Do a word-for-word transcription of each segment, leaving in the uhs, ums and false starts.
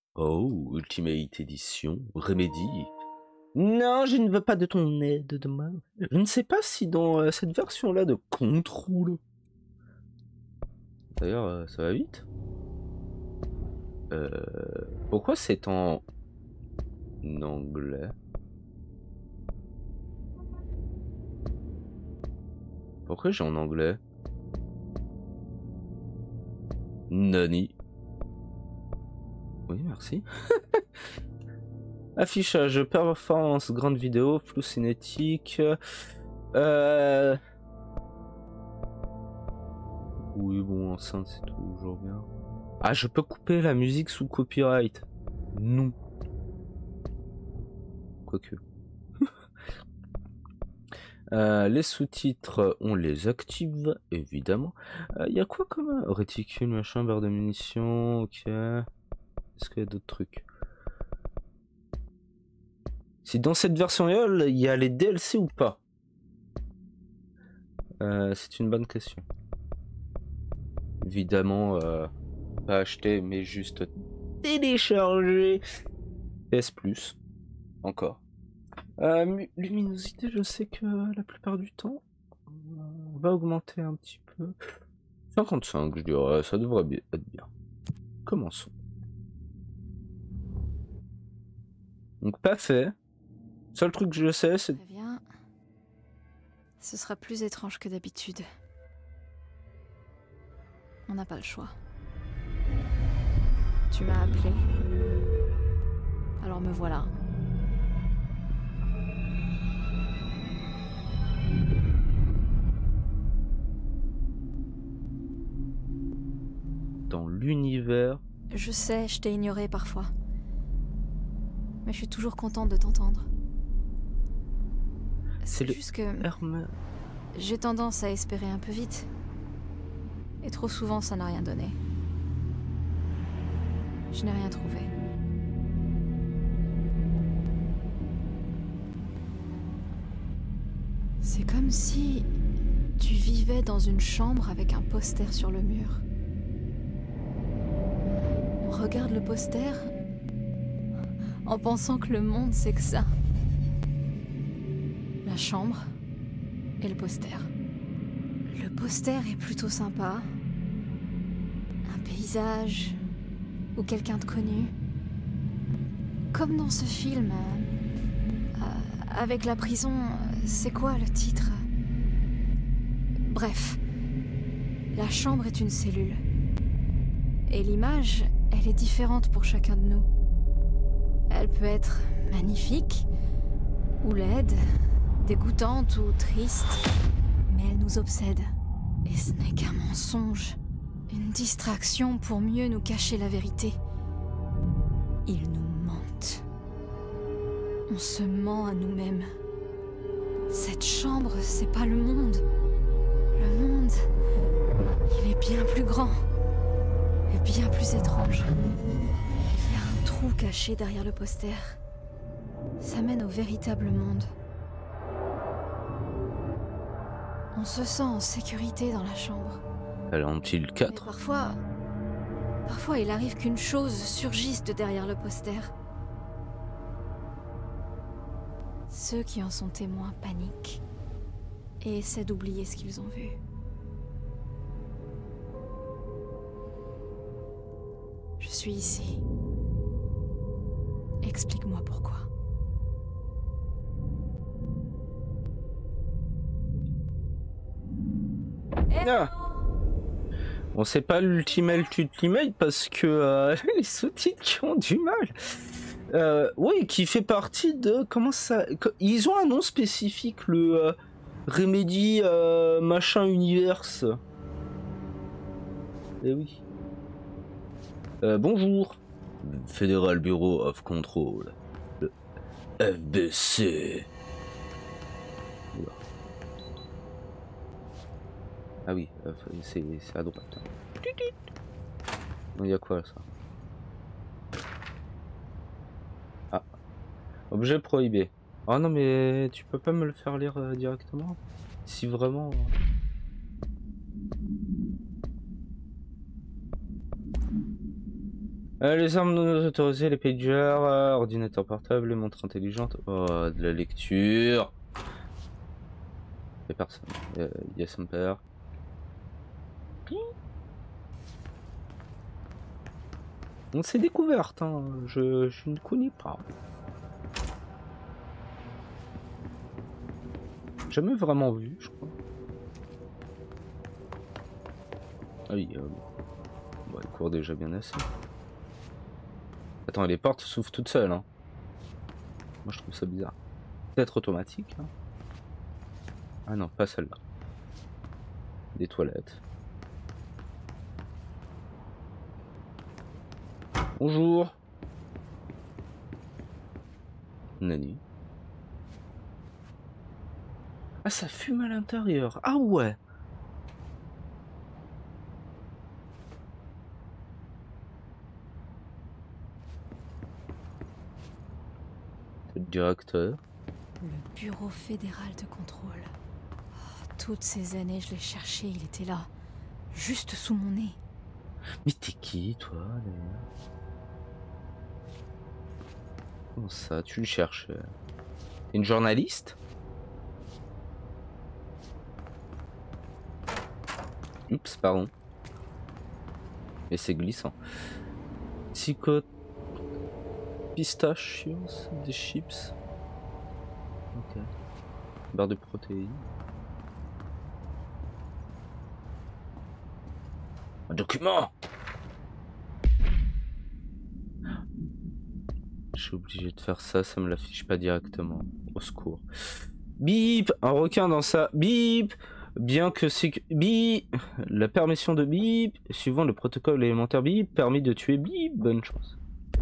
Oh, Ultimate Edition, Remedy. Non, je ne veux pas de ton aide demain. Je ne sais pas si dans euh, cette version-là de Control. D'ailleurs, euh, ça va vite. Euh, pourquoi c'est en anglais? Pourquoi j'ai en anglais? Nani. Oui, merci. Affichage, performance, grande vidéo, flou cinétique. Euh... Oui, bon, enceinte, c'est toujours bien. Ah, je peux couper la musique sous copyright? Non. Quoique. Euh, les sous-titres, on les active, évidemment. Il euh, y a quoi comme réticule, machin, barre de munitions, ok. Est-ce qu'il y a d'autres trucs? Si dans cette version-là, il y a les D L C ou pas? euh, C'est une bonne question. Évidemment, euh, pas acheter, mais juste télécharger. P S Plus, encore. Euh, luminosité, je sais que la plupart du temps, on va augmenter un petit peu. cinquante-cinq, je dirais, ça devrait être bien. Commençons. Donc pas fait. Seul truc que je sais, c'est... Très bien. Ce sera plus étrange que d'habitude. On n'a pas le choix. Tu m'as appelé. Alors me voilà. Dans l'univers... Je sais, je t'ai ignoré parfois. Mais je suis toujours contente de t'entendre. C'est le juste que... Herme... J'ai tendance à espérer un peu vite. Et trop souvent, ça n'a rien donné. Je n'ai rien trouvé. C'est comme si tu vivais dans une chambre avec un poster sur le mur. On regarde le poster en pensant que le monde c'est que ça. La chambre et le poster. Le poster est plutôt sympa. Un paysage ou quelqu'un de connu. Comme dans ce film. Euh, avec la prison, c'est quoi le titre? Bref. La chambre est une cellule. Et l'image, elle est différente pour chacun de nous. Elle peut être magnifique, ou laide, dégoûtante ou triste. Mais elle nous obsède. Et ce n'est qu'un mensonge. Une distraction pour mieux nous cacher la vérité. Ils nous mentent. On se ment à nous-mêmes. Cette chambre, c'est pas le monde. Le monde, il est bien plus grand. Et bien plus étrange. Il y a un trou caché derrière le poster. Ça mène au véritable monde. On se sent en sécurité dans la chambre. Elle en-t-il quatre? Mais parfois... Parfois, il arrive qu'une chose surgisse de derrière le poster. Ceux qui en sont témoins paniquent et essaient d'oublier ce qu'ils ont vu. Je suis ici. Explique-moi pourquoi. Ah. Bon, c'est pas l'ultimate ultimate parce que euh, les sous-titres qui ont du mal. Euh, oui, qui fait partie de... Comment ça... Ils ont un nom spécifique, le euh, Remedy euh, machin universe. Eh oui. Euh, bonjour. Federal Bureau of Control. Le F B C. Oula. Ah oui, euh, c'est à droite. Il y a quoi ça? Ah. Objet prohibé. Ah non mais tu peux pas me le faire lire euh, directement? Si vraiment... Euh, les armes non autorisées, les pagers, euh, ordinateur portable, les montres intelligentes. Oh, de la lecture. Y'a personne. Y'a y a son père. On s'est découverte, hein. Je, je ne connais pas. Jamais vraiment vu, je crois. Ah oui, euh, bon, elle court déjà bien assez. Attends, les portes s'ouvrent toutes seules, hein. Moi je trouve ça bizarre. Peut-être automatique, hein. Ah non, pas celle-là. Des toilettes. Bonjour. Nani. Ah, ça fume à l'intérieur. Ah ouais. C'est le directeur. Le bureau fédéral de contrôle. Oh, toutes ces années, je l'ai cherché, il était là. Juste sous mon nez. Mais t'es qui, toi, d'ailleurs? Comment ça, tu le cherches? Une journaliste? Oups, pardon. Et c'est glissant. Psycho... Pistachios, des chips. Ok. Barre de protéines. Un document! Je suis obligé de faire ça, ça me l'affiche pas directement. Au secours. Bip! Un requin dans sa... Bip! Bien que c'est... Bip! La permission de bip, suivant le protocole élémentaire bip, permis de tuer bip. Bonne chance.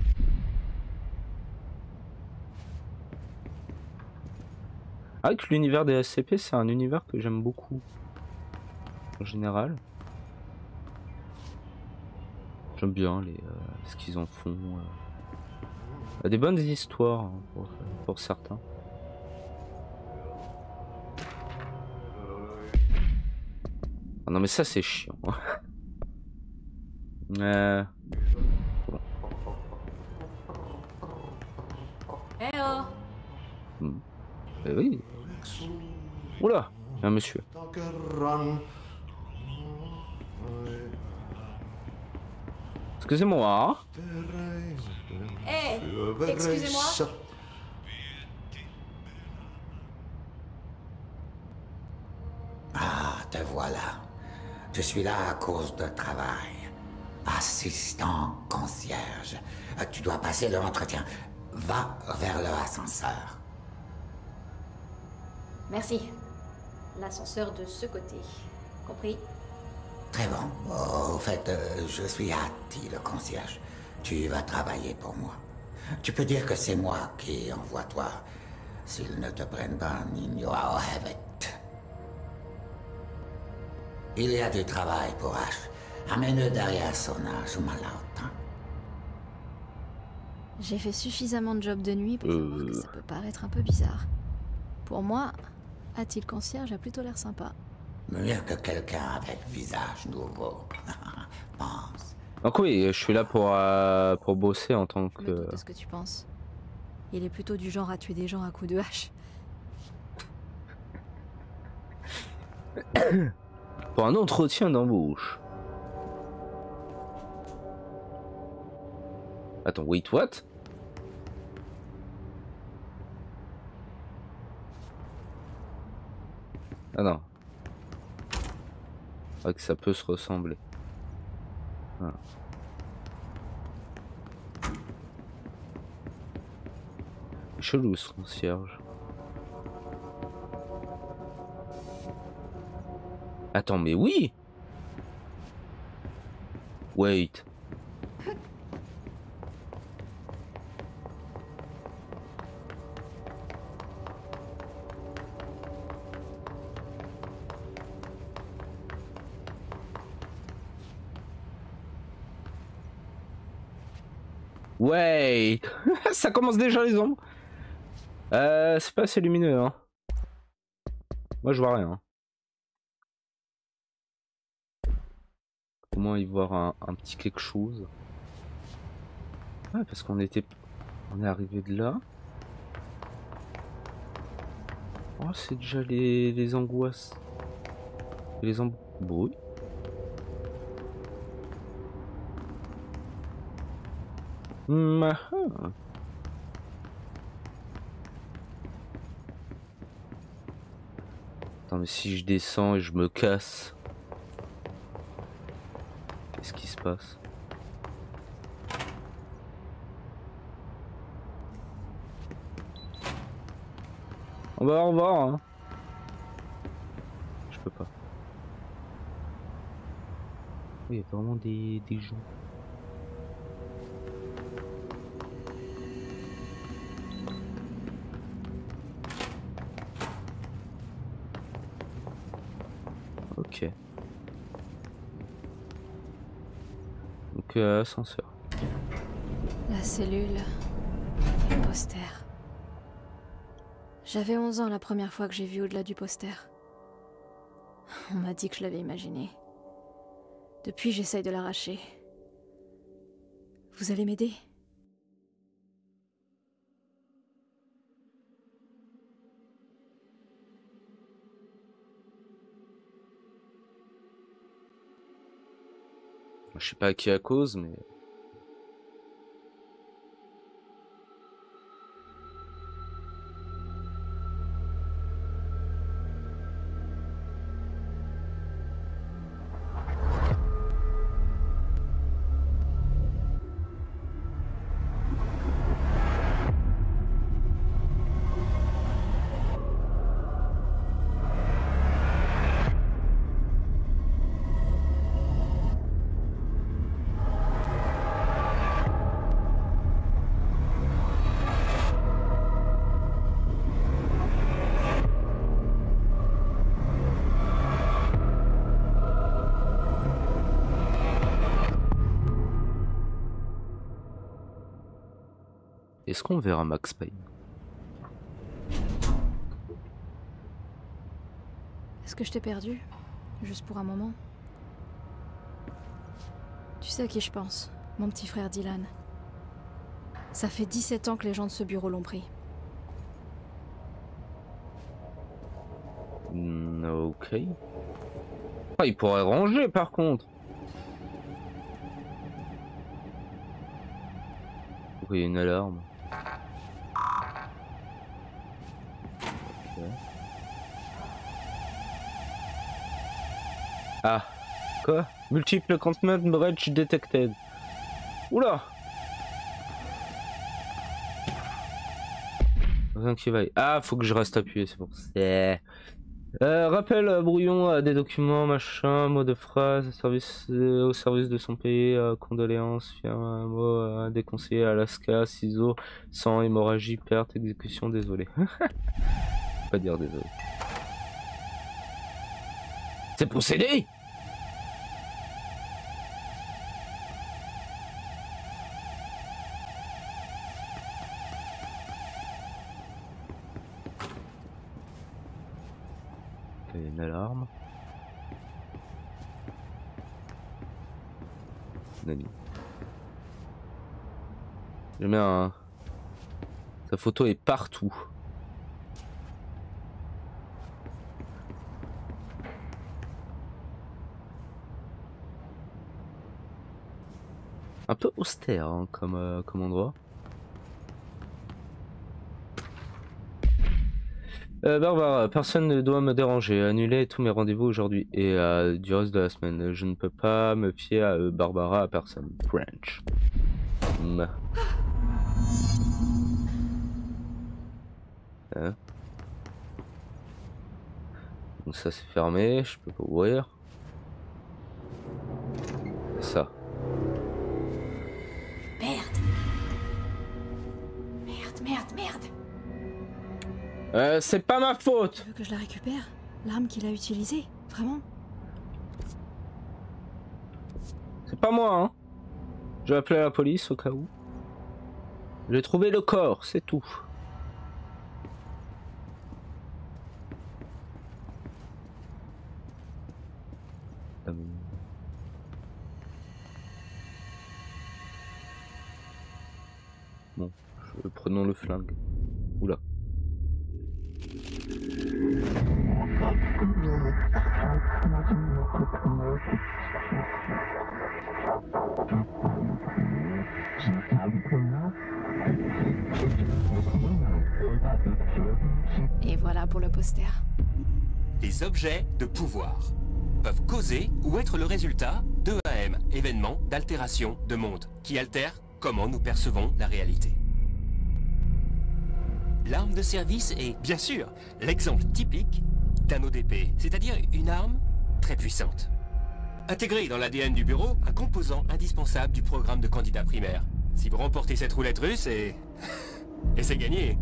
Ah, que l'univers des S C P, c'est un univers que j'aime beaucoup. En général. J'aime bien les, euh, ce qu'ils en font. Euh... Des bonnes histoires, hein, pour, pour certains. Ah non mais ça c'est chiant. euh... bon. Eh oh! Hmm. Eh oui. Oula, il y a un monsieur. Excusez-moi. Eh! Hey, excusez-moi? Ah, te voilà. Je suis là à cause de travail. Assistant concierge. Tu dois passer l'entretien. Va vers l'ascenseur. Merci. L'ascenseur de ce côté. Compris? Très bon. Oh, au fait, euh, je suis Hattie, le concierge. Tu vas travailler pour moi. Tu peux dire que c'est moi qui envoie toi. S'ils ne te prennent pas, Nino Hevet. Il y a du travail pour H. Amène-le derrière son âge ou malade. J'ai fait suffisamment de jobs de nuit pour Euh... savoir que ça peut paraître un peu bizarre. Pour moi, a-t-il concierge a plutôt l'air sympa. Mieux que quelqu'un avec visage nouveau. Pense. Donc oui, je suis là pour, euh, pour bosser en tant Je me doute que... de ce que tu penses. Il est plutôt du genre à tuer des gens à coups de hache. pour un entretien d'embauche. Attends, wait, what? Ah non. C'est vrai que ça peut se ressembler. Ah. Chelou ce concierge. Attends, mais oui! Wait. Wait. Ça commence déjà les ombres. Euh, c'est pas assez lumineux, hein. Moi je vois rien. Au moins y voir un, un petit quelque chose. Ouais, parce qu'on était... On est arrivé de là. Oh, c'est déjà les, les angoisses. Les embrouilles. Mmh, ah. Attends, mais si je descends et je me casse, qu'est-ce qui se passe? On va au revoir, hein. Je peux pas. Oui, il y a vraiment des, des gens. Ok. Donc euh, ascenseur. La cellule, le poster. J'avais onze ans la première fois que j'ai vu au-delà du poster. On m'a dit que je l'avais imaginé. Depuis, j'essaye de l'arracher. Vous allez m'aider? Je sais pas à qui à cause, mais... Est-ce qu'on verra Max Payne? Est-ce que je t'ai perdu? Juste pour un moment? Tu sais à qui je pense? Mon petit frère Dylan. Ça fait dix-sept ans que les gens de ce bureau l'ont pris. Mm, ok. Ah, il pourrait ranger par contre. Pourquoi il y a une alarme? Okay. Ah, quoi? Multiple containment breach detected. Oula! Rien qui vaille. Ah, faut que je reste appuyé, c'est pour ça. Euh, rappel euh, brouillon à des documents, machin, mot de phrase, service, euh, au service de son pays, euh, condoléances, firme, un mot euh, déconseillé, Alaska, ciseaux, sang, hémorragie, perte, exécution, désolé. Pas dire désolé. C'est possédé! Il y a une alarme. Nani. Je mets un... Sa photo est partout. Un peu austère hein, comme, euh, comme endroit. Euh, Barbara, personne ne doit me déranger. Annuler tous mes rendez-vous aujourd'hui et euh, du reste de la semaine. Je ne peux pas me fier à euh, Barbara, à personne. French. Mm. Hein? Donc ça c'est fermé, je peux pas ouvrir. Ça. Merde. Merde, merde, merde. Euh, c'est pas ma faute. Tu veux que je la récupère? L'arme qu'il a utilisée? Vraiment? C'est pas moi, hein. Je vais appeler la police au cas où. J'ai trouvé le corps, c'est tout. Euh... Bon, je... prenons le flingue. Oula. Et voilà pour le poster. Les objets de pouvoir peuvent causer ou être le résultat d'E A M, événements d'altération de monde, qui altèrent comment nous percevons la réalité. L'arme de service est, bien sûr, l'exemple typique d'un O D P, c'est-à-dire une arme très puissante. Intégrée dans l'A D N du bureau, un composant indispensable du programme de candidat primaire. Si vous remportez cette roulette russe, et, et c'est gagné.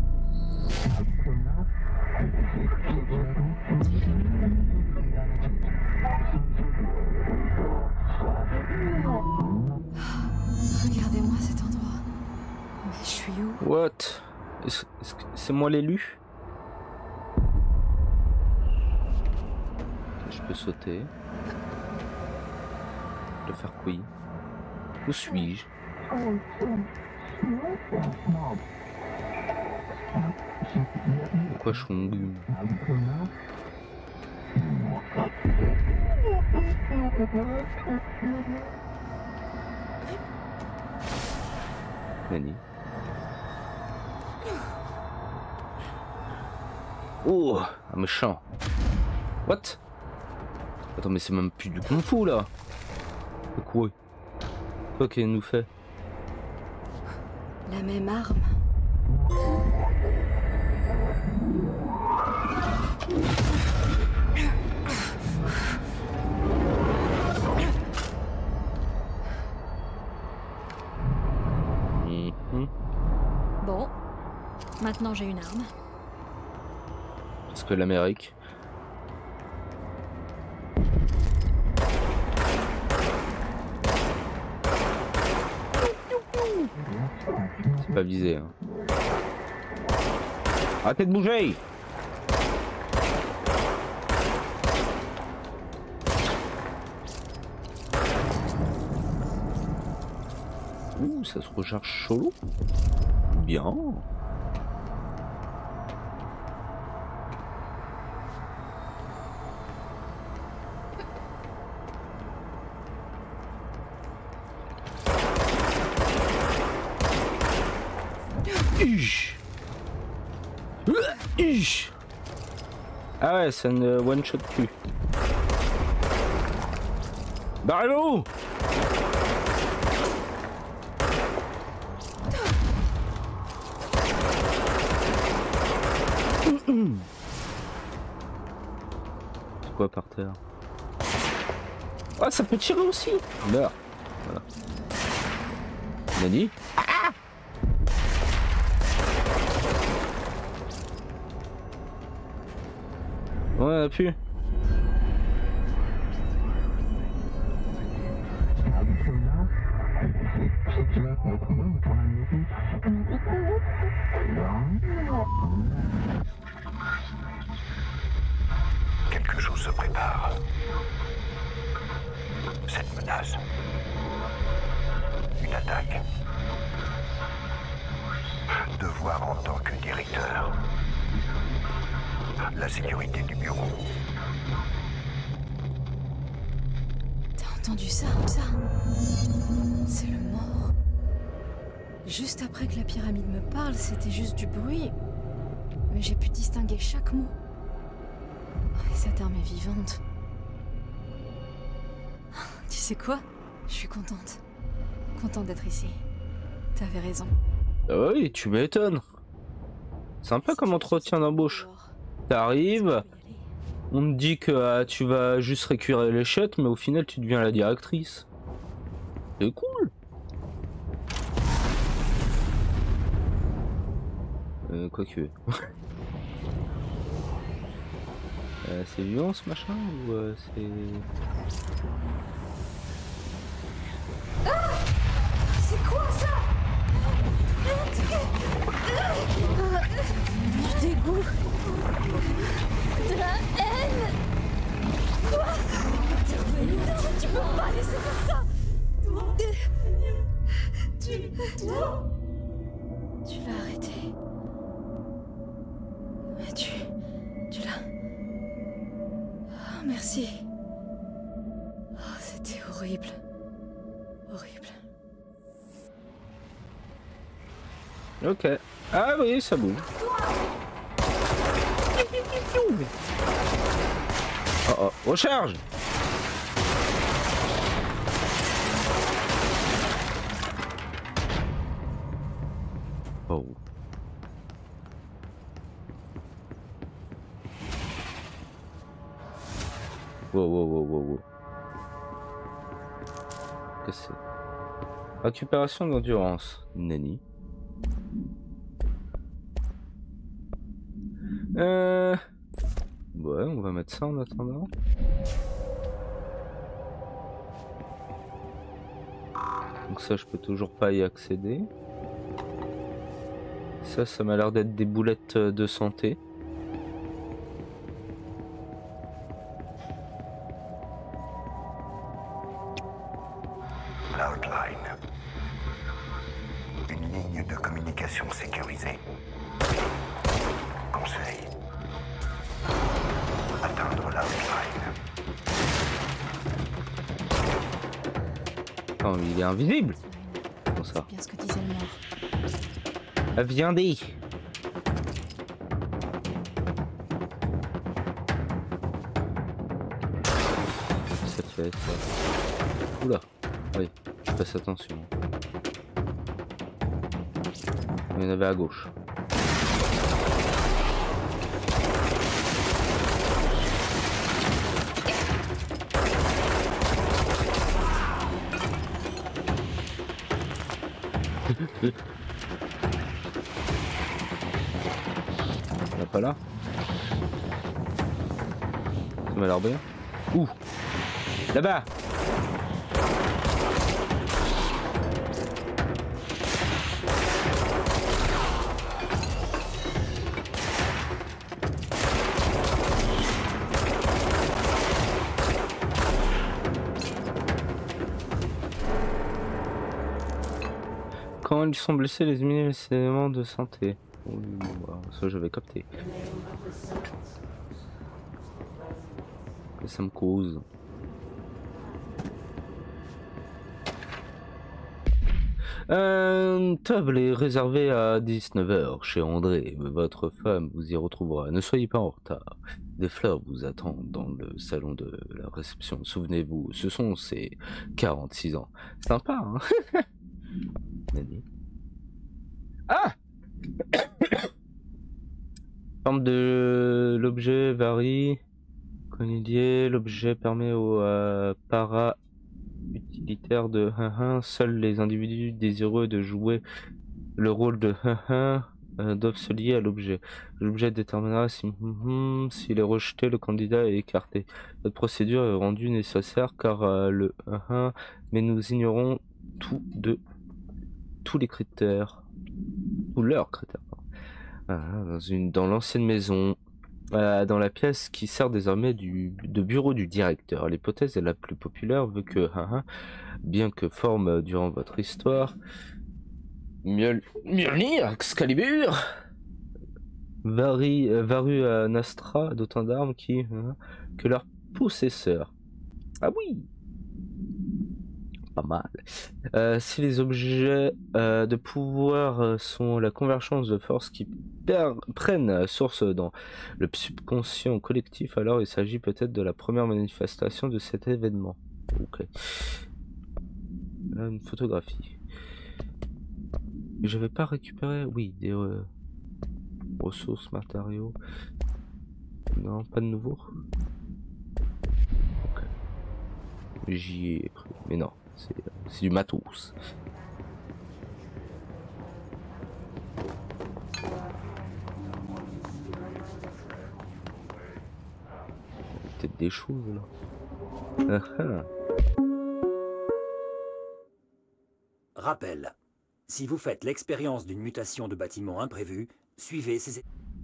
Regardez-moi cet endroit. Mais je suis où? What? Est-ce que c'est moi l'élu? Je peux sauter. Je peux faire quoi? Où suis-je? Pourquoi je suis en gume? Nani? Oh, un méchant. What? Attends, mais c'est même plus du kung fu là. C'est quoi? Quoi qu'il nous fait? La même arme. Mm-hmm. Bon, maintenant j'ai une arme. Parce que l'Amérique. C'est pas visé. Hein. Arrêtez de bouger! Ouh, ça se recharge chaud. Bien. Ah ouais, c'est une one shot cul. Barrez-vous! C'est quoi par terre? Ah, ça peut tirer aussi! Là. Voilà. Nani? Ouais, on a pu. Quelque chose se prépare. Cette menace. Une attaque. Devoir en tant que directeur. La sécurité du bureau. T'as entendu ça? Ça? C'est le mort. Juste après que la pyramide me parle, c'était juste du bruit. Mais j'ai pu distinguer chaque mot. Oh, et cette arme est vivante. Tu sais quoi? Je suis contente. Contente d'être ici. T'avais raison. Ah oui, tu m'étonnes. Sympa comme entretien d'embauche. T'arrives, on te dit que ah, tu vas juste récupérer les chiottes, mais au final tu deviens la directrice. C'est cool. Euh, Quoique. euh, c'est violent ce machin ou euh, c'est... Ah! C'est quoi ça? Du dégoût. De la haine. Quoi? T'es revenu? Non, tu peux pas laisser faire ça. Tu dois Tu l'as arrêté. Mais tu... Tu l'as... Oh, merci. Oh, c'était horrible. Horrible. Ok. Ah oui, ça bouge. Oh oh, recharge! Oh. Wow, wow, wow, wow, wow. Qu'est-ce que c'est? Récupération d'endurance. Nani. Euh... Ouais, on va mettre ça en attendant. Donc ça, je peux toujours pas y accéder. Ça, ça m'a l'air d'être des boulettes de santé. L'outline. Une ligne de communication sécurisée. Conseil. Atteindre l'outline. Oh, il est invisible. Comment ça? C'est bien ce que disait le mort. Viandé. Ça fait ça. Oula. Oui, je fasse attention. Il y en avait à gauche. On n'a pas là. Ça m'a l'air bien. Ouh, là-bas. Quand ils sont blessés, les ennemis les éléments de santé. Oh, ça j'avais capté. Que ça me cause. Une table est réservée à dix-neuf heures chez André. Votre femme vous y retrouvera. Ne soyez pas en retard. Des fleurs vous attendent dans le salon de la réception. Souvenez-vous, ce sont ses quarante-six ans. Sympa, hein? Nani. Ah! Forme de l'objet varie. Conidier, l'objet permet aux euh, para-utilitaires de un un. Seuls les individus désireux de jouer le rôle de un un euh, doivent se lier à l'objet. L'objet déterminera si mm, s'il est rejeté, le candidat est écarté. Cette procédure est rendue nécessaire car euh, le un un, mais nous ignorons tout de tous les critères, ou leurs critères. Ah, dans une dans l'ancienne maison. Euh, dans la pièce qui sert désormais du, de bureau du directeur. L'hypothèse est la plus populaire veut que, hein, bien que forme durant votre histoire, Mjol- Mjolnir, Excalibur, varie, euh, varu à Nastra d'autant d'armes qui, hein, que leur possesseur. Ah oui, pas mal. Euh, si les objets euh, de pouvoir euh, sont la convergence de forces qui prennent source dans le subconscient collectif, alors il s'agit peut-être de la première manifestation de cet événement. Ok. Là, une photographie. J'avais pas récupéré, oui, des euh, ressources, matériaux. Non, pas de nouveau. Ok. J'y ai pris, mais non, c'est du matos. Peut-être des choses là. Uh-huh. Rappel. Si vous faites l'expérience d'une mutation de bâtiment imprévue, suivez ces...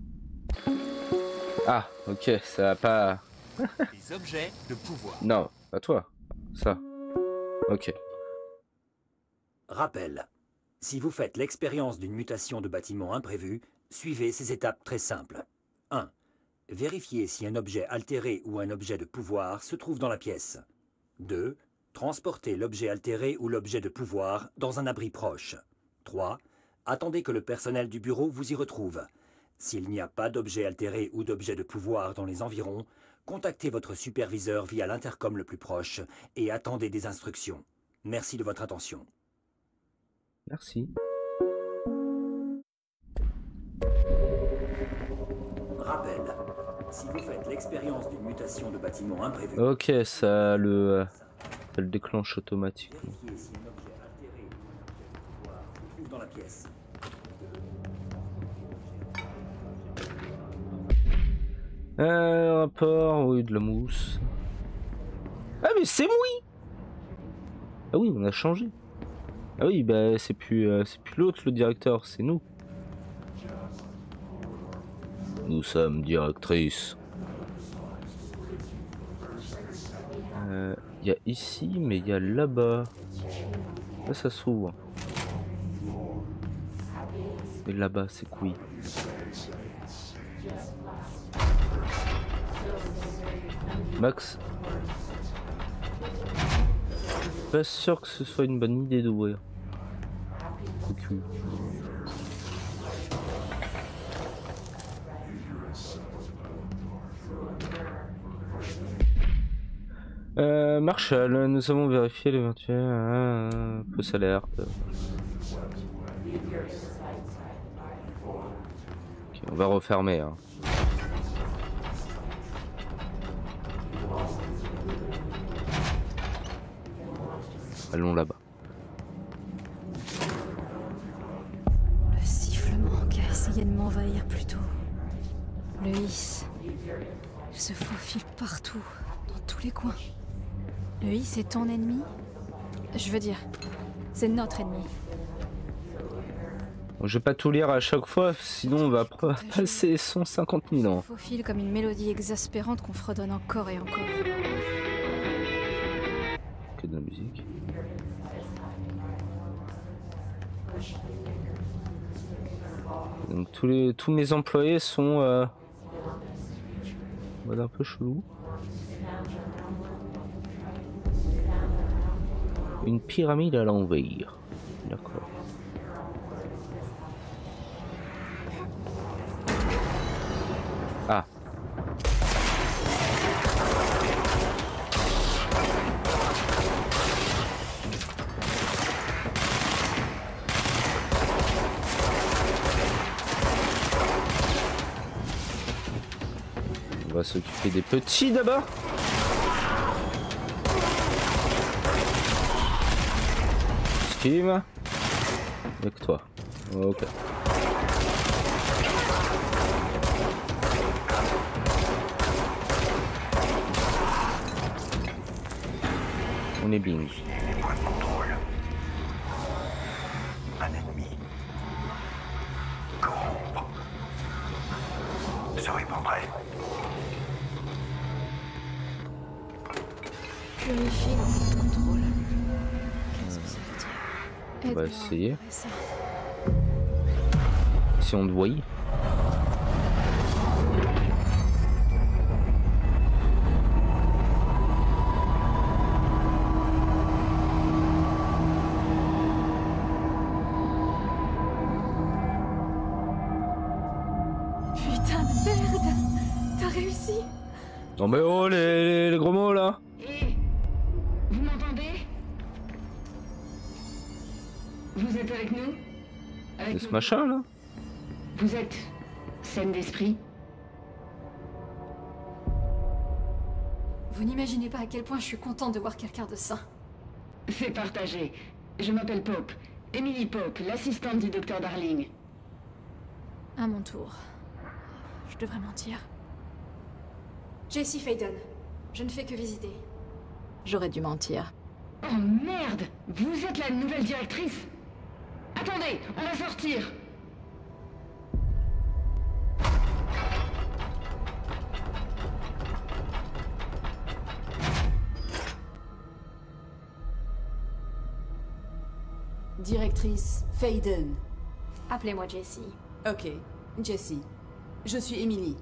Ah, ok, ça va pas... Les objets de pouvoir. Non, pas toi. Ça. Ok. Rappel. Si vous faites l'expérience d'une mutation de bâtiment imprévu, suivez ces étapes très simples. un. Vérifiez si un objet altéré ou un objet de pouvoir se trouve dans la pièce. deux. Transportez l'objet altéré ou l'objet de pouvoir dans un abri proche. trois. Attendez que le personnel du bureau vous y retrouve. S'il n'y a pas d'objet altéré ou d'objet de pouvoir dans les environs, contactez votre superviseur via l'intercom le plus proche et attendez des instructions. Merci de votre attention. Merci. Rappel. Si vous faites l'expérience d'une mutation de bâtiment imprévu... Ok, ça le, ça le déclenche automatiquement. Vérifiez si un objet altéré ou un objet de pouvoir se trouve dans la pièce. Euh, rapport, oui, de la mousse. Ah mais c'est oui. Ah oui, on a changé. Ah oui, bah c'est plus, euh, c'est plus l'autre le directeur, c'est nous. Nous sommes directrice. Il euh, y a ici, mais il y a là-bas. Là, ça s'ouvre. Et là-bas, c'est quoi? Max. Pas sûr que ce soit une bonne idée d'ouvrir. Okay. Euh, Marshall, nous avons vérifié l'éventuel euh, fausse alerte. Ok, on va refermer. Hein. Allons là-bas. Le sifflement qui a essayé de m'envahir plus tôt. Le hiss. Il se faufile partout, dans tous les coins. Le hiss est ton ennemi? Je veux dire, c'est notre ennemi. Je vais pas tout lire à chaque fois, sinon on va passer cent cinquante mille ans. Il se faufile comme une mélodie exaspérante qu'on fredonne encore et encore. Que de la musique. Donc tous les tous mes employés sont euh, en mode un peu chelou. Une pyramide à l'envers. D'accord. Ah. On va s'occuper des petits d'abord. Esquive. Avec toi. Ok. On est bien. Point de contrôle. Un ennemi. Corrompre. Se répandrait. Purifie le point de contrôle. Qu'est-ce que ça veut dire? On va Aide-moi à essayer. repérer ça. Si on te voit. Putain de merde! T'as réussi? Non mais oh les, les, les gros mots là. Hé, vous m'entendez? Vous êtes avec nous? Avec C'est ce nous? machin là. Vous êtes saine d'esprit? Vous n'imaginez pas à quel point je suis contente de voir quelqu'un de sain. C'est partagé. Je m'appelle Pope. Emily Pope, l'assistante du docteur Darling. À mon tour. Je devrais mentir. Jessie Faden. Je ne fais que visiter. J'aurais dû mentir. Oh merde! Vous êtes la nouvelle directrice? Attendez, on va sortir! Directrice Faden. Appelez-moi Jessie. Ok, Jessie. Je suis Emily.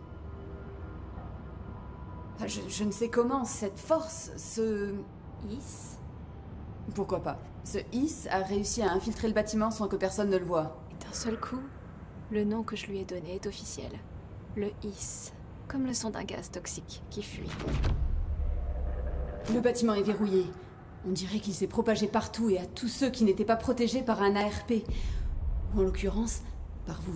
Je, je ne sais comment cette force, ce... Is? Pourquoi pas. Ce Is a réussi à infiltrer le bâtiment sans que personne ne le voie. Et d'un seul coup, le nom que je lui ai donné est officiel. Le Is. Comme le son d'un gaz toxique qui fuit. Le bâtiment est verrouillé. On dirait qu'il s'est propagé partout et à tous ceux qui n'étaient pas protégés par un A R P. Ou en l'occurrence, par vous.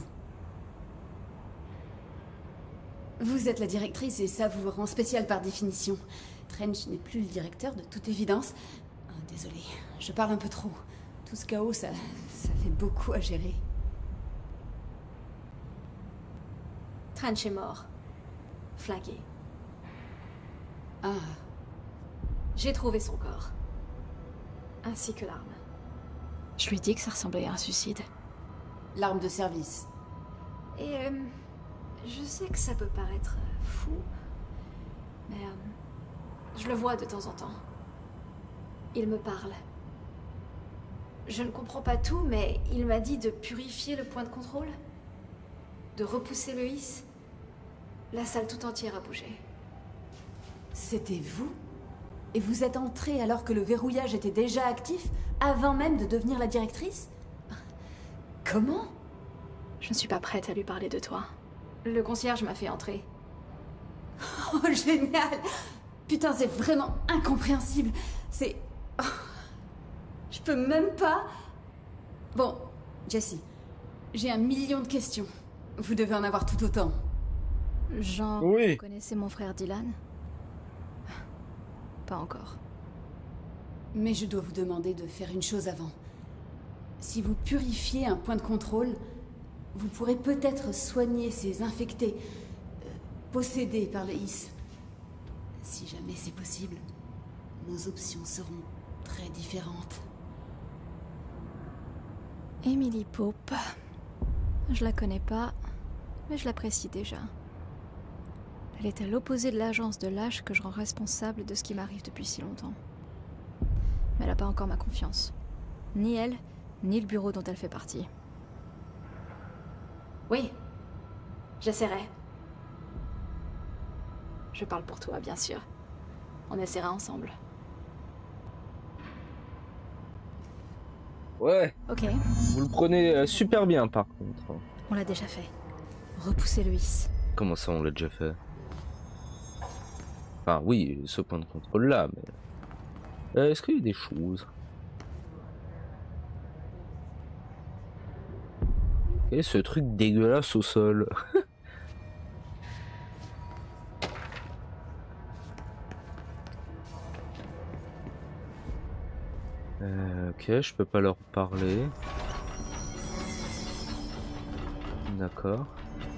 Vous êtes la directrice et ça vous rend spécial par définition. Trench n'est plus le directeur de toute évidence. Oh, désolé, je parle un peu trop. Tout ce chaos, ça, ça fait beaucoup à gérer. Trench est mort. Flingué. Ah. J'ai trouvé son corps. Ainsi que l'arme. Je lui dis que ça ressemblait à un suicide. L'arme de service. Et euh, je sais que ça peut paraître fou, mais euh, je le vois de temps en temps. Il me parle. Je ne comprends pas tout, mais il m'a dit de purifier le point de contrôle, de repousser le hisse. La salle tout entière a bougé. C'était vous? Et vous êtes entrée alors que le verrouillage était déjà actif, avant même de devenir la directrice? Comment? Je ne suis pas prête à lui parler de toi. Le concierge m'a fait entrer. Oh, génial! Putain, c'est vraiment incompréhensible. C'est... Oh, je peux même pas... Bon, Jessie, j'ai un million de questions. Vous devez en avoir tout autant. Genre, Oui. vous connaissez mon frère Dylan? Pas encore. Mais je dois vous demander de faire une chose avant. Si vous purifiez un point de contrôle, vous pourrez peut-être soigner ces infectés, euh, possédés par le Is. Si jamais c'est possible, nos options seront très différentes. Emily Pope. Je la connais pas, mais je l'apprécie déjà. Elle est à l'opposé de l'agence de lâche que je rends responsable de ce qui m'arrive depuis si longtemps. Mais elle n'a pas encore ma confiance. Ni elle, ni le bureau dont elle fait partie. Oui, j'essaierai. Je parle pour toi, bien sûr. On essaiera ensemble. Ouais. Ok, Vous le prenez euh, super bien par contre. on l'a déjà fait. Repousser le hisse. Comment ça on l'a déjà fait? Enfin oui, ce point de contrôle là, mais... Euh, Est-ce qu'il y a des choses? Quel est ce truc dégueulasse au sol? euh, Ok, je peux pas leur parler. D'accord.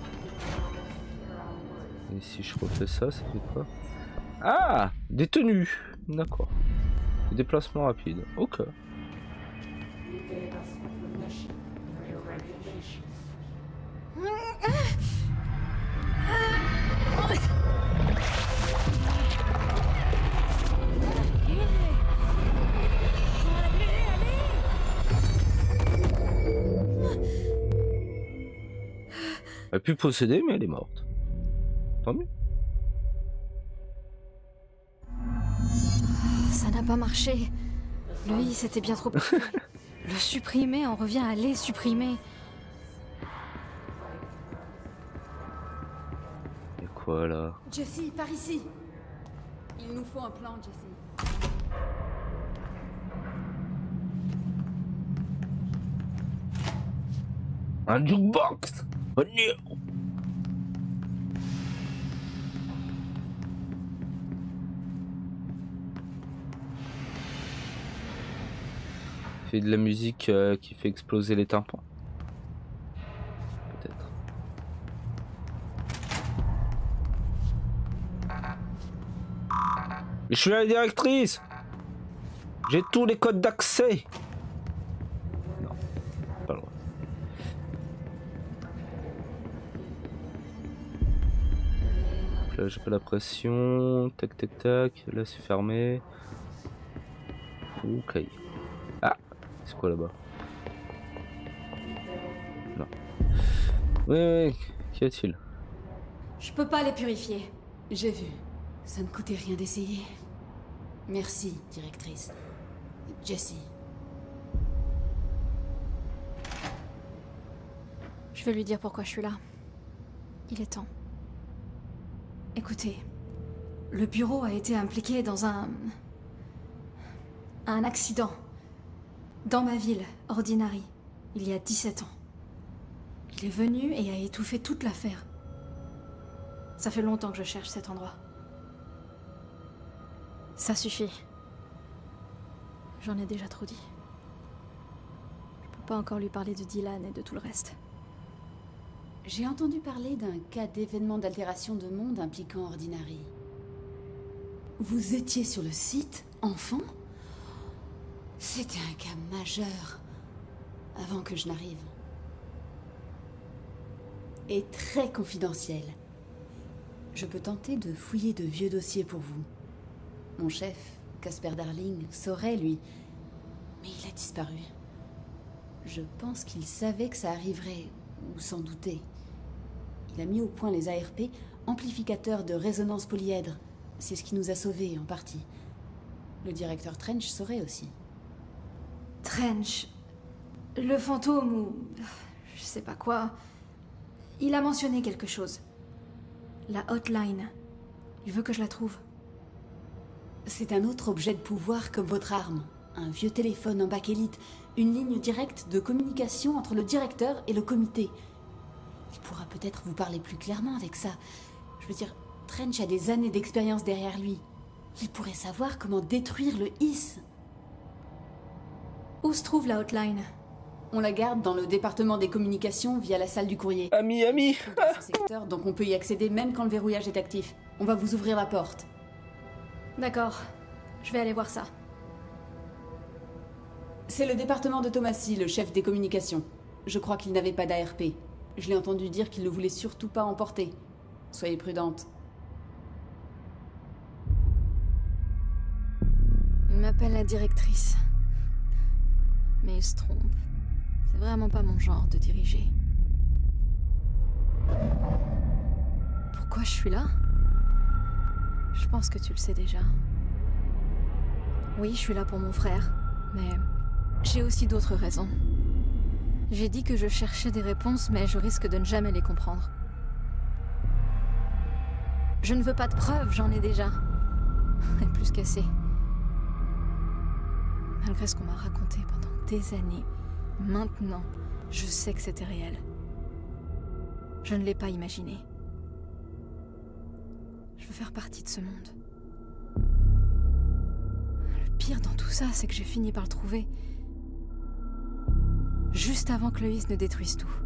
Et si je refais ça, ça fait quoi? Ah! Détenu! D'accord. Déplacement rapide. Ok. Elle a pu posséder, mais elle est morte. Tant mieux. Ça n'a pas marché. Le i c'était bien trop petit. Le supprimer, on revient à les supprimer. Et quoi là? Jessie, par ici. Il nous faut un plan, Jessie. Un jukebox! Oh non! Fait de la musique euh, qui fait exploser les tympans. Peut-être. Je suis la directrice! J'ai tous les codes d'accès! Non, pas le droit. Là j'ai pas la pression, tac tac tac, là c'est fermé. Ok. Ah, c'est quoi là-bas? Oui, oui, qu'y a-t-il? Je peux pas les purifier. J'ai vu. Ça ne coûtait rien d'essayer. Merci, directrice. Jessie. Je vais lui dire pourquoi je suis là. Il est temps. Écoutez, le bureau a été impliqué dans un... un accident. Dans ma ville, Ordinary, il y a dix-sept ans. Il est venu et a étouffé toute l'affaire. Ça fait longtemps que je cherche cet endroit. Ça suffit. J'en ai déjà trop dit. Je peux pas encore lui parler de Dylan et de tout le reste. J'ai entendu parler d'un cas d'événement d'altération de monde impliquant Ordinary. Vous étiez sur le site, enfant? C'était un cas majeur, avant que je n'arrive. Et très confidentiel. Je peux tenter de fouiller de vieux dossiers pour vous. Mon chef, Casper Darling, saurait, lui. Mais il a disparu. Je pense qu'il savait que ça arriverait, ou s'en doutait. Il a mis au point les A R P, amplificateurs de résonance polyèdre. C'est ce qui nous a sauvés, en partie. Le directeur Trench saurait aussi. Trench... Le fantôme ou... je sais pas quoi... Il a mentionné quelque chose. La hotline. Il veut que je la trouve. C'est un autre objet de pouvoir comme votre arme. Un vieux téléphone en bakélite. Une ligne directe de communication entre le directeur et le comité. Il pourra peut-être vous parler plus clairement avec ça. Je veux dire, Trench a des années d'expérience derrière lui. Il pourrait savoir comment détruire le I S. Où se trouve la hotline? On la garde dans le département des communications via la salle du courrier. Ami, ami. Dans ce secteur, donc on peut y accéder même quand le verrouillage est actif. On va vous ouvrir la porte. D'accord. Je vais aller voir ça. C'est le département de Thomasy, le chef des communications. Je crois qu'il n'avait pas d'A R P. Je l'ai entendu dire qu'il ne voulait surtout pas emporter. Soyez prudente. Il m'appelle la directrice. Mais il se trompe. C'est vraiment pas mon genre de diriger. Pourquoi je suis là? Je pense que tu le sais déjà. Oui, je suis là pour mon frère, mais j'ai aussi d'autres raisons. J'ai dit que je cherchais des réponses, mais je risque de ne jamais les comprendre. Je ne veux pas de preuves, j'en ai déjà. Et plus qu'assez. Malgré ce qu'on m'a raconté pendant des années, maintenant, je sais que c'était réel. Je ne l'ai pas imaginé. Je veux faire partie de ce monde. Le pire dans tout ça, c'est que j'ai fini par le trouver. Juste avant que le I S ne détruise tout.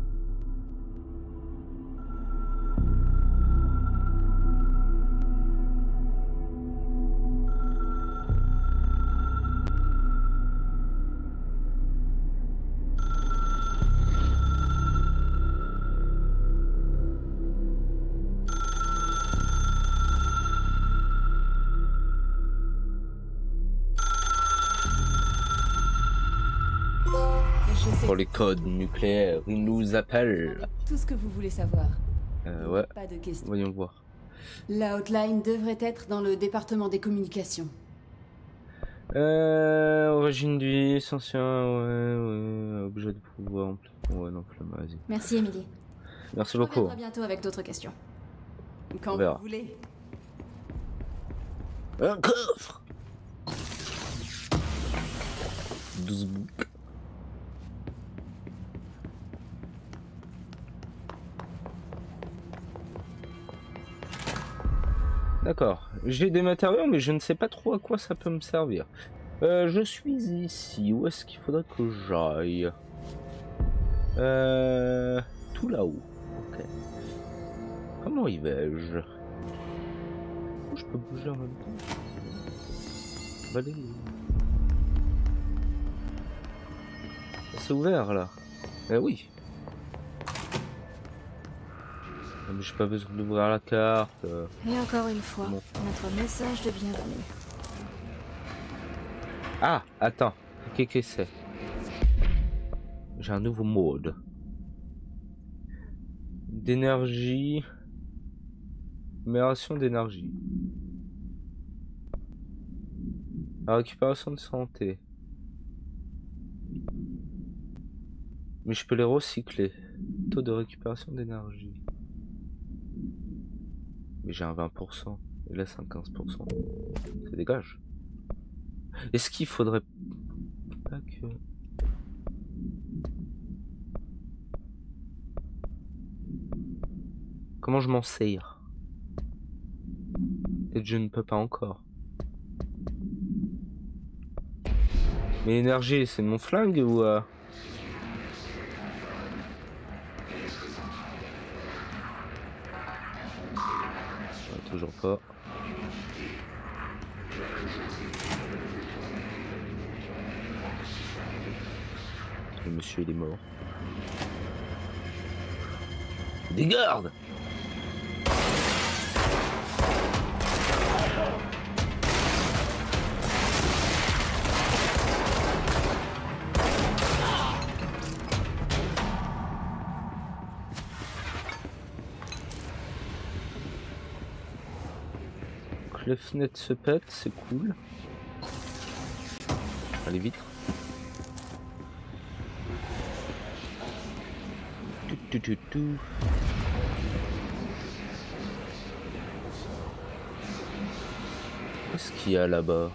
Pour les codes nucléaires, ils nous appellent. Tout ce que vous voulez savoir. Euh, ouais. Pas de questions. Voyons voir. La hotline devrait être dans le département des communications. Euh, origine du I S, ancien, ouais, ouais, objet de pouvoir, ouais, non, flemme, vas-y. Merci, Emily. Merci beaucoup. À bientôt avec d'autres questions. Quand vous voulez. Un coffre. douze boucs. D'accord, j'ai des matériaux mais je ne sais pas trop à quoi ça peut me servir. Euh, je suis ici, où est-ce qu'il faudrait que j'aille? Euh... Tout là-haut, ok. Comment y vais-je? Oh, je peux bouger en même temps. Allez. C'est ouvert là. Eh oui. Mais j'ai pas besoin d'ouvrir la carte. Euh... Et encore une fois, bon. notre message de bienvenue. Ah, attends. Qu'est-ce que c'est? J'ai un nouveau mode. d'énergie. Amélioration d'énergie. La récupération de santé. Mais je peux les recycler. Taux de récupération d'énergie. Mais j'ai un vingt pour cent. Et là c'est un quinze pour cent. Ça dégage. Est-ce qu'il faudrait pas que... Comment je m'en sers? Et je ne peux pas encore. Mais l'énergie, c'est mon flingue ou... Euh... Ouais, toujours pas. Le monsieur, il est mort. Des gardes! Les fenêtres se pètent, c'est cool. Ah, les vitres. Tout, tout, tout, tout. Qu'est-ce qu'il y a là-bas?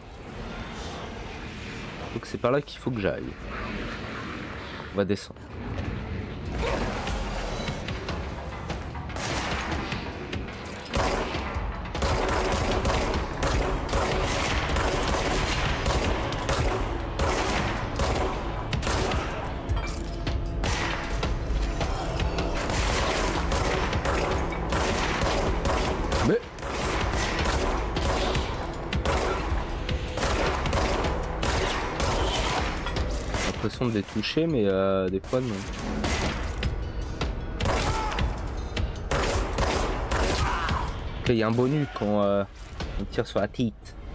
Donc c'est par là qu'il faut que j'aille. On va descendre. De les toucher, mais euh, des fois non. Il y a un bonus quand euh, on tire sur la tête.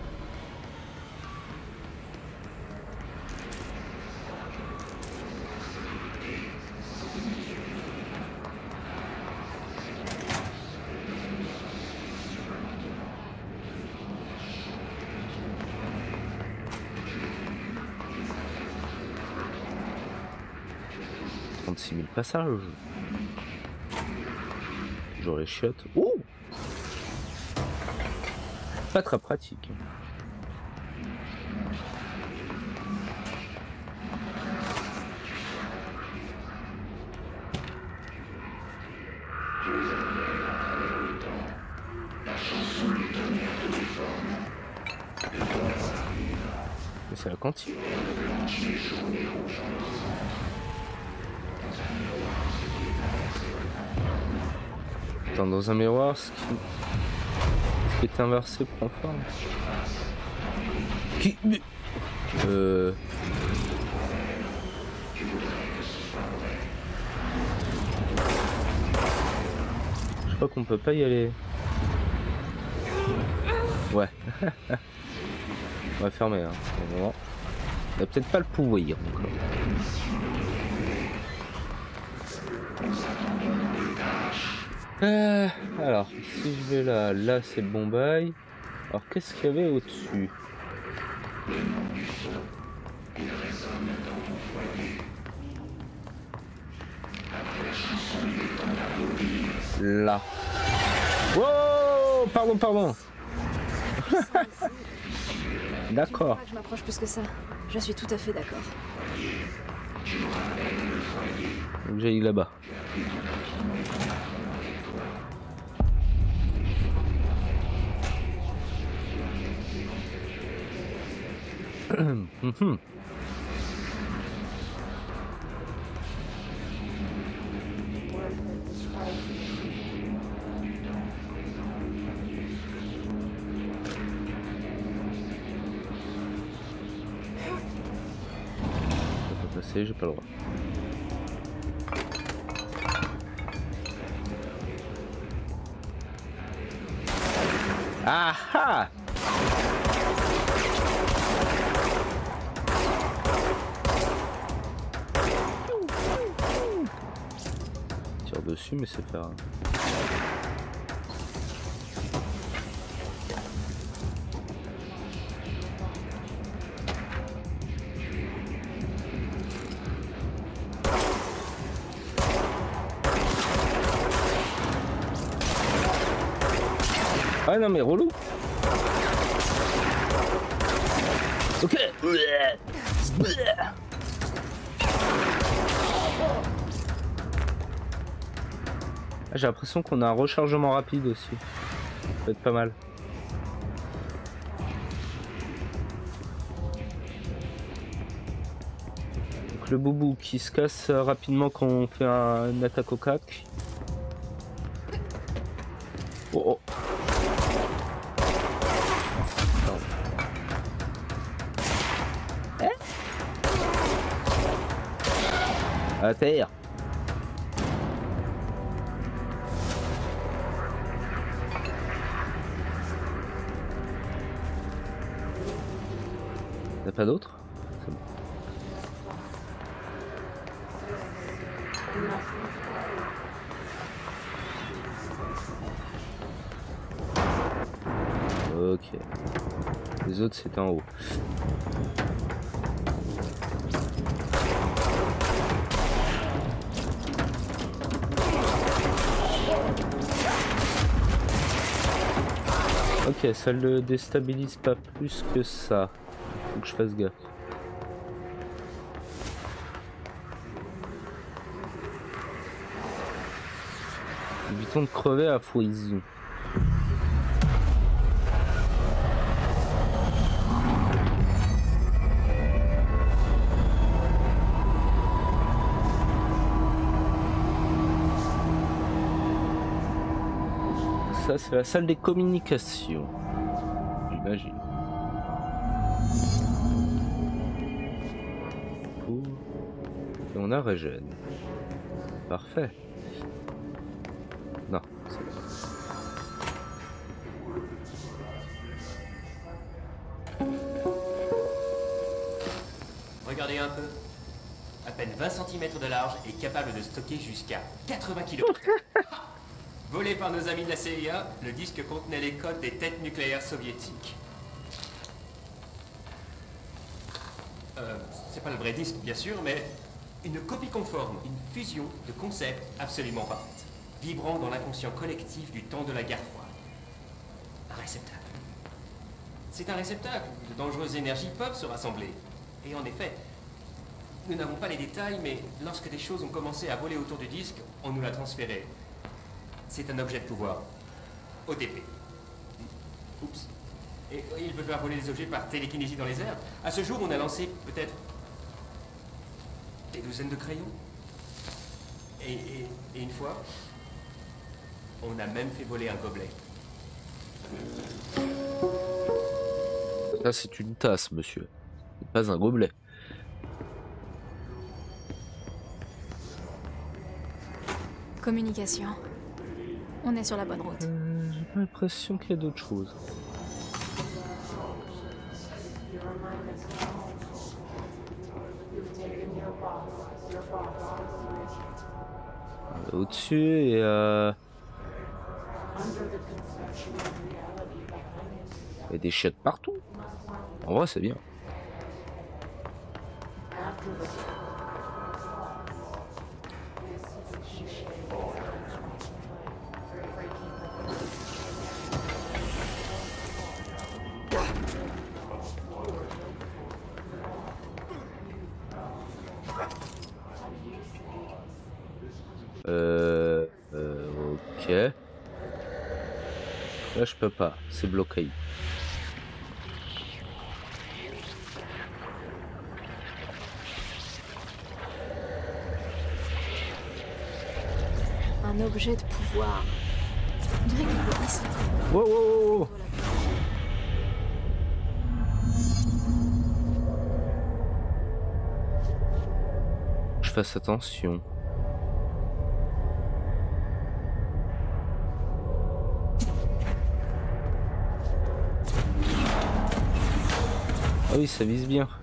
trente-six mille passages. Genre les chiottes. Oh, pas très pratique. Mais c'est la cantine. Attends, dans un miroir, ce qui, ce qui est inversé prend forme. Qui... Euh... Je crois qu'on peut pas y aller. Ouais. On va fermer. Hein. On a peut-être pas le pouvoir encore. Euh, alors, si je vais là, là c'est le bon bail. Alors, qu'est-ce qu'il y avait au-dessus? Là. Wow, pardon, pardon. D'accord. Je m'approche plus que ça. Je suis tout à fait d'accord. Donc j'aille là-bas. Mm-hmm. Je peux passer, j'ai pas le droit. Ah ah! tire dessus, mais c'est faire... Ah non mais relou. Ok. Ah, j'ai l'impression qu'on a un rechargement rapide aussi. Ça peut être pas mal. Donc le boubou qui se casse rapidement quand on fait un, une attaque au cac. Oh oh. À terre. Y'a pas d'autre? Ok. Les autres c'est en haut. Ok, ça le déstabilise pas plus que ça. Faut que je fasse gaffe. Évitons de crever à foison. Ça c'est la salle des communications, j'imagine. Et on a régène. Parfait. Non, c'est pas. Regardez un peu. À peine vingt centimètres de large et capable de stocker jusqu'à quatre-vingts kilos. Volé par nos amis de la C I A, le disque contenait les codes des têtes nucléaires soviétiques. Euh, c'est pas le vrai disque, bien sûr, mais une copie conforme, une fusion de concepts absolument parfaite, vibrant dans l'inconscient collectif du temps de la guerre froide. Un réceptacle. C'est un réceptacle où de dangereuses énergies peuvent se rassembler. Et en effet, nous n'avons pas les détails, mais lorsque des choses ont commencé à voler autour du disque, on nous l'a transféré. C'est un objet de pouvoir. O D P. Oups. Et il peut faire voler des objets par télékinésie dans les airs. À ce jour, on a lancé peut-être des douzaines de crayons. Et, et, et une fois, on a même fait voler un gobelet. Ça, c'est une tasse, monsieur. C'est pas un gobelet. Communication. On est sur la bonne route. Euh, J'ai pas l'impression qu'il y a d'autres choses. Au-dessus et euh... il y a des chiottes partout. En vrai, c'est bien. Euh, euh, ok. Là, je peux pas. C'est bloqué. Un objet de pouvoir. On dirait qu'il peut ici. Wow, wow, wow, wow. Je fasse attention. Ah oui, ça vise bien.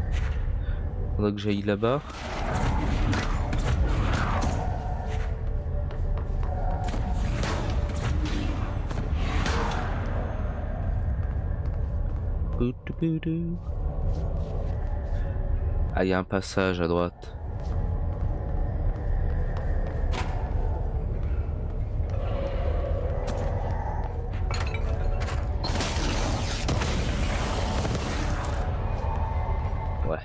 Faudrait que j'aille là-bas. Ah, il y a un passage à droite. Ouais.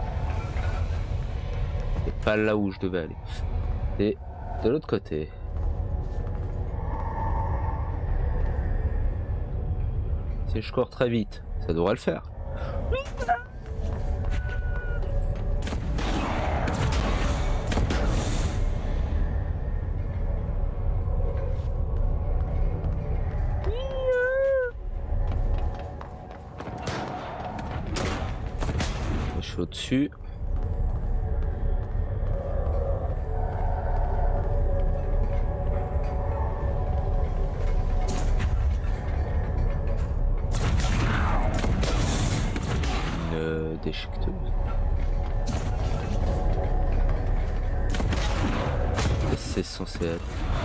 C'est pas là où je devais aller. C'est de l'autre côté. Si je cours très vite, ça devrait le faire. Je suis au-dessus. Déchiqueteuse. Qu'est-ce que c'est censé être?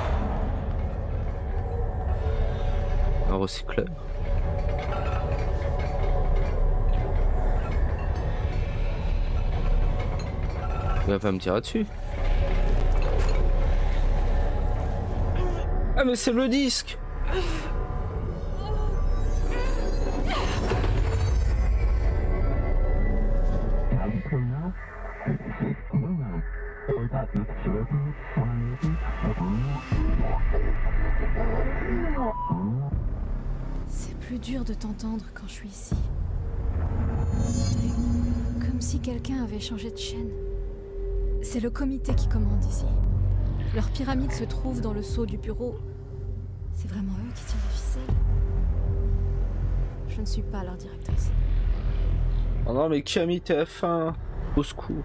Un recycleur? Il va pas me tirer dessus. Ah mais c'est le disque! C'est plus dur de t'entendre quand je suis ici. Comme si quelqu'un avait changé de chaîne. C'est le comité qui commande ici. Leur pyramide se trouve dans le seau du bureau. C'est vraiment eux qui tirent les ficelles. Je ne suis pas leur directrice. Oh non mais Camille T F un, au secours.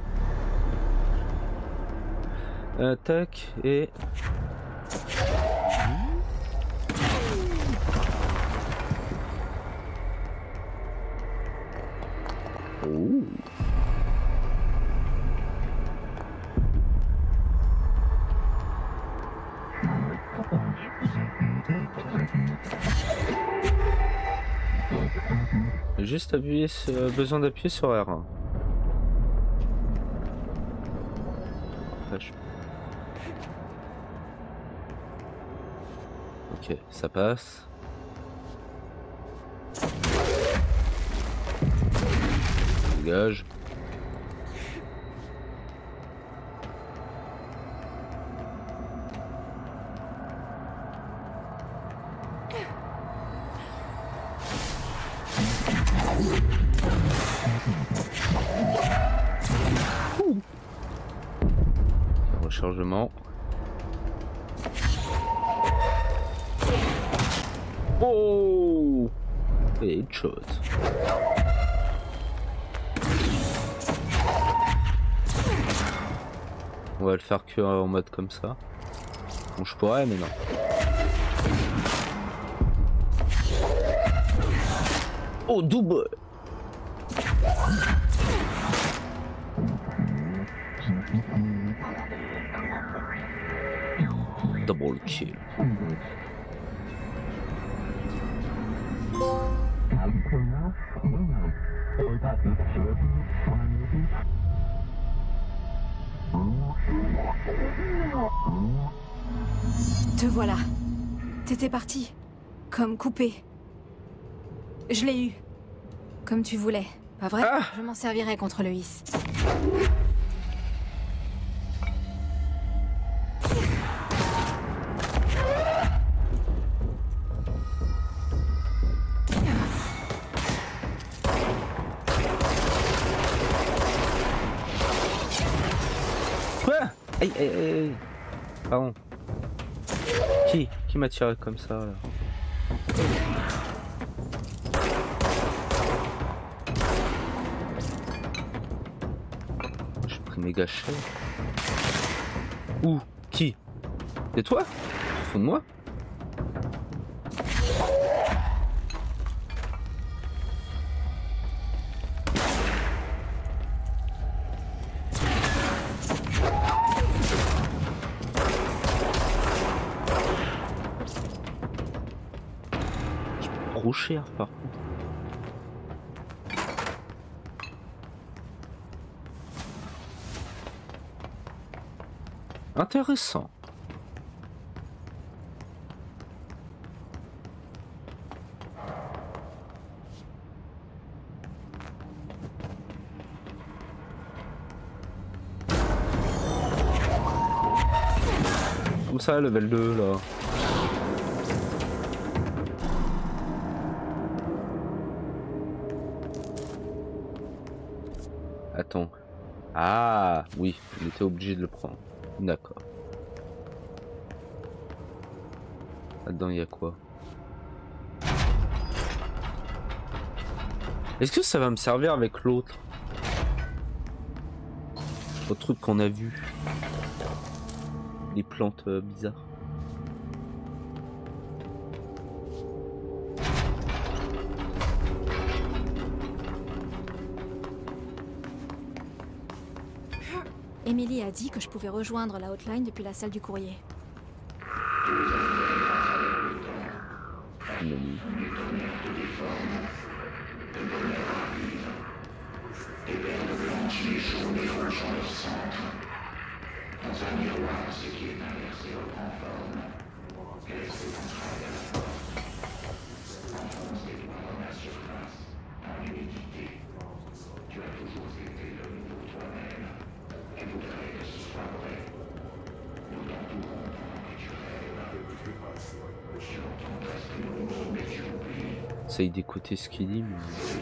Attaque et... Oh. Juste appuyer sur... besoin d'appuyer sur R un. Vache. Ok, ça passe. Dégage. Rechargement. Oh! Et headshot. On va le faire que en mode comme ça. Bon, je pourrais, mais non. Oh, double! Double kill. Te voilà. T'étais parti. Comme coupé. Je l'ai eu. Comme tu voulais. Pas vrai? Ah! Je m'en servirai contre le Hiss. Quoi? Aïe aïe aïe aïe. Pardon. Qui? Qui m'a tiré comme ça là? J'ai pris méga cher. Où? Qui? C'est toi? Tu te fous de moi? Trop cher par contre. Intéressant. Comme ça, level deux là. Attends. Ah oui, il était obligé de le prendre. D'accord. Là-dedans, il y a quoi? Est-ce que ça va me servir avec l'autre? Autre truc qu'on a vu. Les plantes euh, bizarres. Emily a dit que je pouvais rejoindre la hotline depuis la salle du courrier. Emily. Essaye d'écouter ce qu'il dit, mais...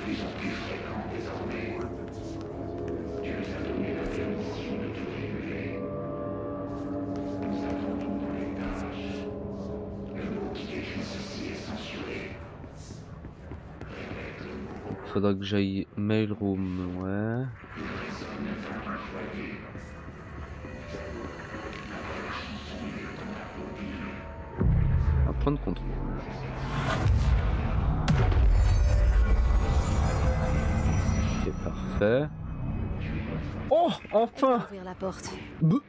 Faudra que j'aille mailroom, ouais. Un point de contrôle. Ok, parfait. Oh, enfin! Ouvrir la porte. Bouh.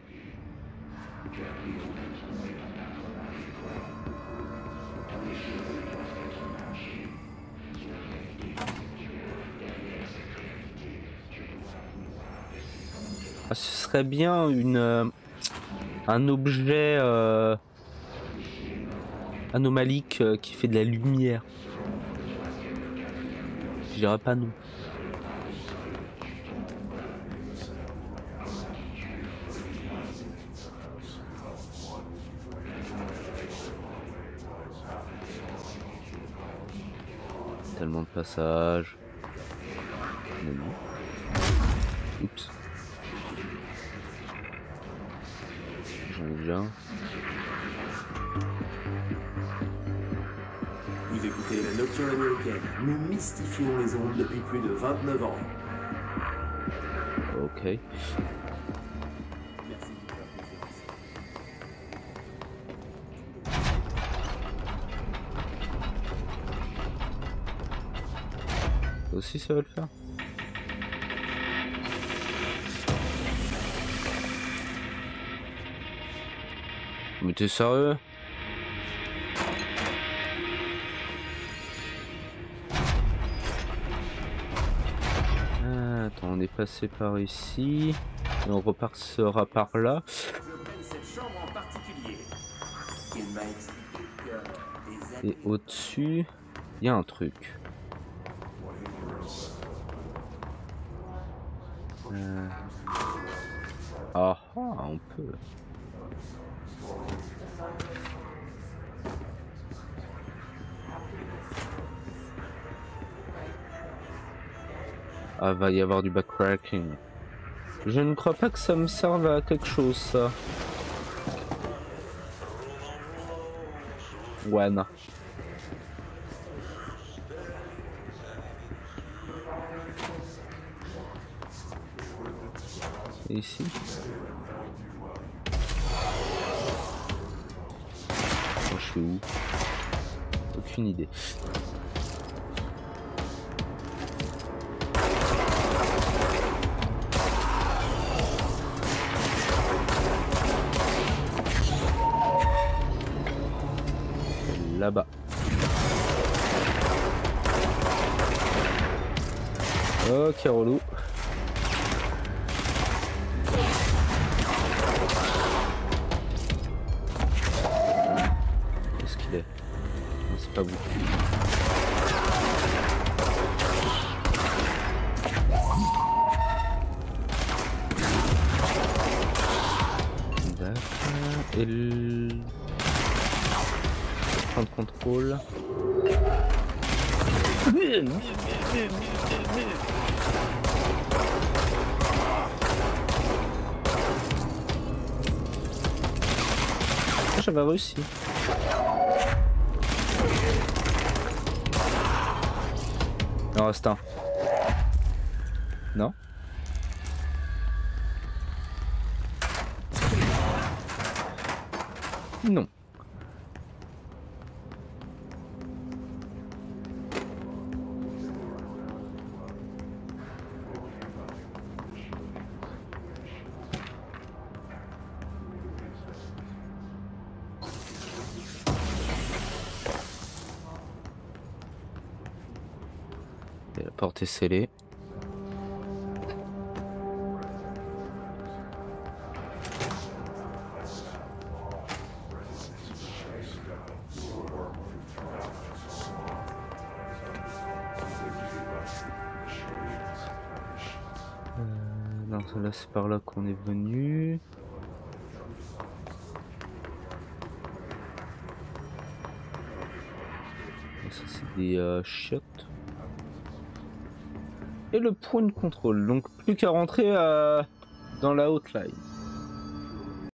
Ah, ce serait bien une euh, un objet euh, anomalique euh, qui fait de la lumière. Je dirais pas non. Tellement de passages. Oups. J'en ai déjà. Vous écoutez la Nocturne américaine. Nous mystifions les ondes depuis plus de vingt-neuf ans. Ok. Merci. Ça aussi ça va le faire. Mais t'es sérieux? Ah, attends, on est passé par ici. Et on repassera par là. Et au-dessus, il y a un truc. Euh... Ah, ah, on peut. Ah, va y avoir du backtracking. Je ne crois pas que ça me serve à quelque chose, ça. Ouais, non. Et ici. Je suis où? Aucune idée. Là-bas. Ok, relou. pas vous. D'accord. Et le... prendre contrôle. J'avais réussi. Il en reste un. Non? Non. Et la porte est scellée. Non, là c'est par là qu'on est venu. Ça c'est des euh, chiottes. Et le point de contrôle. Donc plus qu'à rentrer euh, dans la hotline.